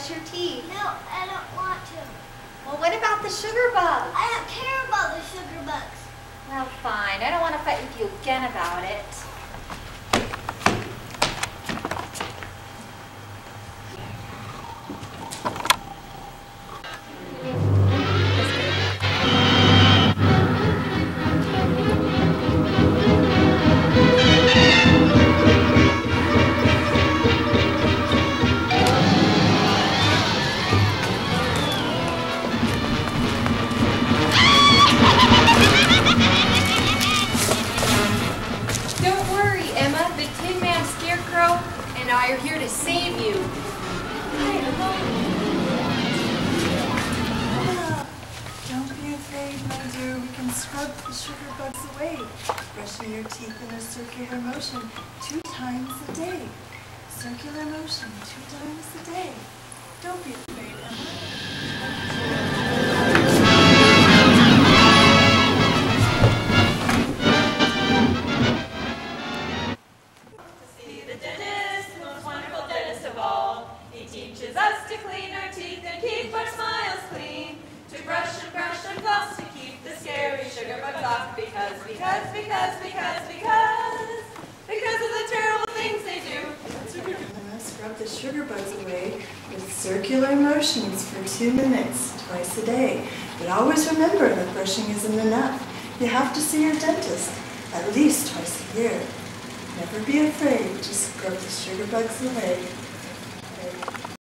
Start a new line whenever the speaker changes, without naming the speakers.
brush your teeth.
No, I don't want to.
Well, what about the sugar bugs?
I don't care about the sugar bugs.
Well, fine. I don't want to fight with you again about it.
I are here to save you.
Don't be afraid, my dear. We can scrub the sugar bugs away, brushing your teeth in a circular motion 2 times a day. Circular motion 2 times a day. Don't be afraid, Emma.
Teaches us to clean our teeth and keep our smiles clean. To brush and floss to keep the scary sugar bugs off. Because of the terrible things they do.
Emma, scrub the sugar bugs away with circular motions for 2 minutes, twice a day. But always remember that brushing isn't enough. You have to see your dentist at least twice a year. Never be afraid to scrub the sugar bugs away.